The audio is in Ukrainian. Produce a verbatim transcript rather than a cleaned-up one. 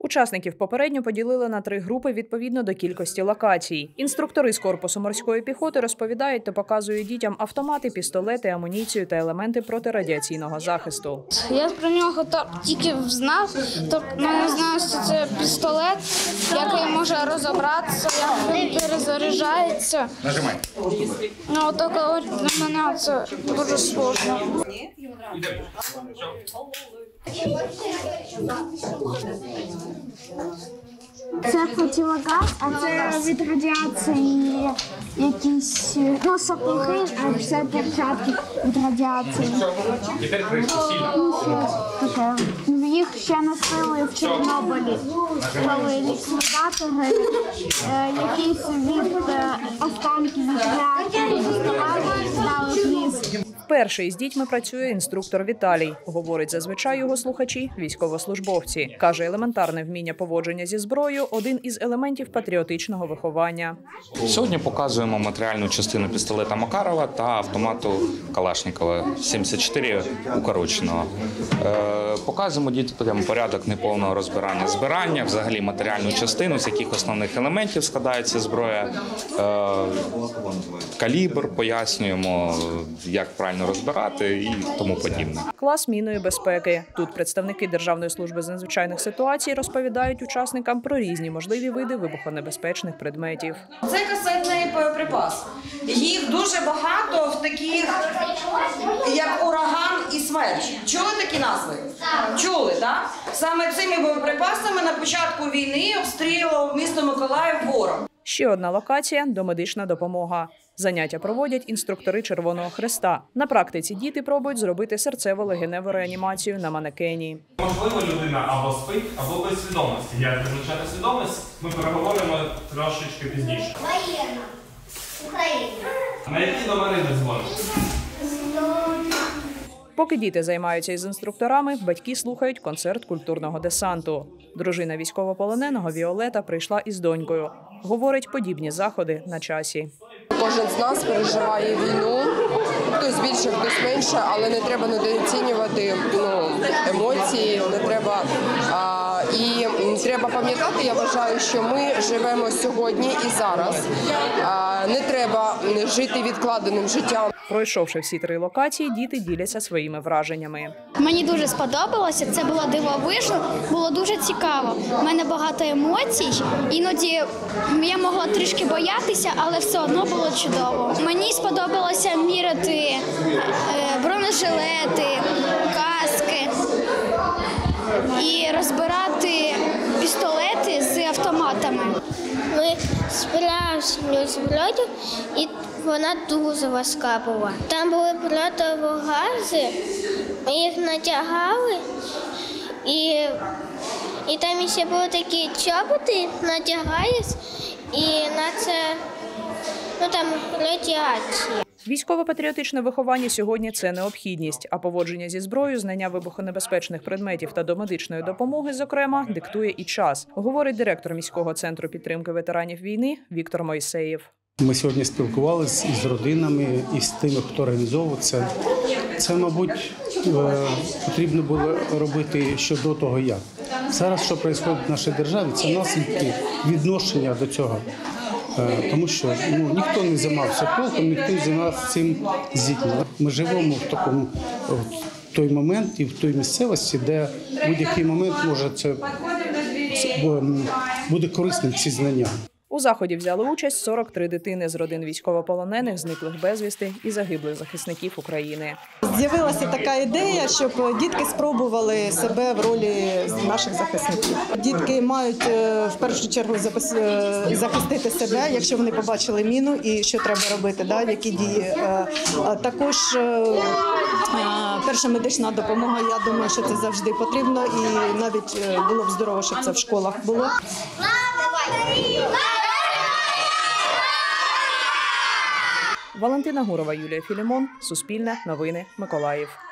Учасників попередньо поділили на три групи відповідно до кількості локацій. Інструктори з корпусу морської піхоти розповідають та показують дітям автомати, пістолети, амуніцію та елементи протирадіаційного захисту. Я про нього тільки знав, тобто не знаю, що це пістолет, який може розібратися, як він перезаряджається. Нажимай. Ну, тільки для мене це дуже складно. Це противогаз, а це від радіації якісь, ну, сапоги, а це перчатки від радіації. Ну, щось таке. Їх ще носили в Чорнобилі, коли ліквідатори е, якісь від е, останків від реакції доставали і здали вниз. Вперше із дітьми працює інструктор Віталій. Говорить, зазвичай його слухачі – військовослужбовці. Каже, елементарне вміння поводження зі зброєю – один із елементів патріотичного виховання. Сьогодні показуємо матеріальну частину пістолета Макарова та автомату Калашникова сімдесят чотири укороченого. Е, показуємо дітям порядок неповного розбирання збирання, взагалі матеріальну частину, з яких основних елементів складається зброя, е, калібр, пояснюємо, як правильно розбирати і тому подібне. Клас мінної безпеки. Тут представники Державної служби з надзвичайних ситуацій розповідають учасникам про різні можливі види вибухонебезпечних предметів. Це касетний боєприпас. Їх дуже багато в таких, як ураган і смерч. Чули такі назви? Чули, так? Саме цими боєприпасами на початку війни обстрілював місто Миколаїв ворог. Ще одна локація – домедична допомога. Заняття проводять інструктори Червоного Хреста. На практиці діти пробують зробити серцево-легеневу реанімацію на манекені. Можливо, людина або спить, або без свідомості. Як визначати свідомість, ми переговоримо трошечки пізніше. Воєнна. Україна. На які номери ви дзвоните? Поки діти займаються із інструкторами, батьки слухають концерт культурного десанту. Дружина військовополоненого Віолета прийшла із донькою. Говорить, подібні заходи на часі. Кожен з нас переживає війну, хтось більше, хтось менше, але не треба недооцінювати ну, емоції, не треба. А, і треба пам'ятати, я вважаю, що ми живемо сьогодні і зараз. А, не треба жити відкладеним життям. Пройшовши всі три локації, діти діляться своїми враженнями. Мені дуже сподобалося, це було дивовижно, було дуже цікаво. У мене багато емоцій, іноді я могла трішки боятися, але все одно було чудово. Мені сподобалося міряти бронежилети, каски і розбирати пістолети з автоматами. Ми збирали зброю, і вона дуже важка була. Там були противогази, ми їх натягали, і, і там ще були такі чоботи, натягаєш, і на це, ну там, радіація. Військово-патріотичне виховання сьогодні – це необхідність, а поводження зі зброєю, знання вибухонебезпечних предметів та домедичної допомоги, зокрема, диктує і час, говорить директор міського центру підтримки ветеранів війни Віктор Мойсеєв. Ми сьогодні спілкувалися із родинами, і з тими, хто організовував це. Це, мабуть, потрібно було робити ще до того, як. Зараз, що відбувається в нашій державі, це наслідки відношення до цього. Тому що ну, ніхто не займався толком, ніхто не займався цим з дітьми. Ми живемо в такому в той момент і в той місцевості, де в будь-який момент може це буде корисним ці знання. У заході взяли участь сорок три дитини з родин військовополонених, зниклих безвісти і загиблих захисників України. З'явилася така ідея, щоб дітки спробували себе в ролі наших захисників. Дітки мають в першу чергу захистити себе, якщо вони побачили міну і що треба робити, да, які дії. Також перша медична допомога, я думаю, що це завжди потрібно і навіть було б здорово, щоб це в школах було. Валентина Гурова, Юлія Філімон, Суспільне, Новини, Миколаїв.